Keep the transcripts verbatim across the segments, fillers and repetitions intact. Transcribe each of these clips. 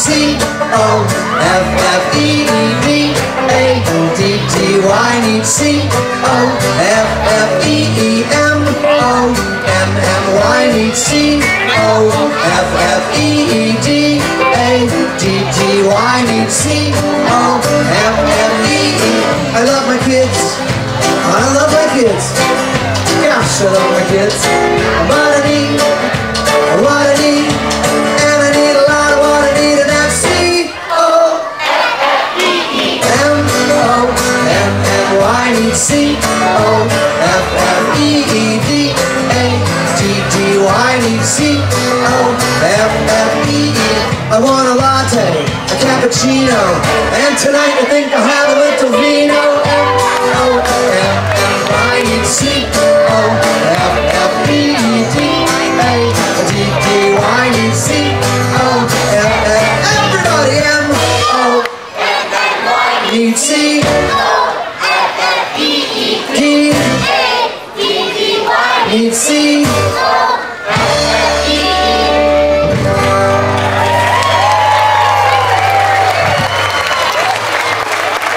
C O F F E E D A D D Y need C O F F E E M O M M Y need C O F F E E D A D D Y need C O F F E E. I love my kids. I love my kids. Gosh, I love my kids. But I need, what I need, and I need a lot of what I need, and that's C O F F E E M O M M Y need C O F F E E D A D D Y need C O F F E E. I want a latte, a cappuccino, and tonight I think I'll have a little vino. M O M M Y need C O F F E E D A D D Y need C O F F. Everybody M O M M Y need C O F F E E D A D D Y need C O F F E E.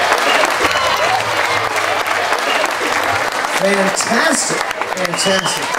Fantastic, fantastic.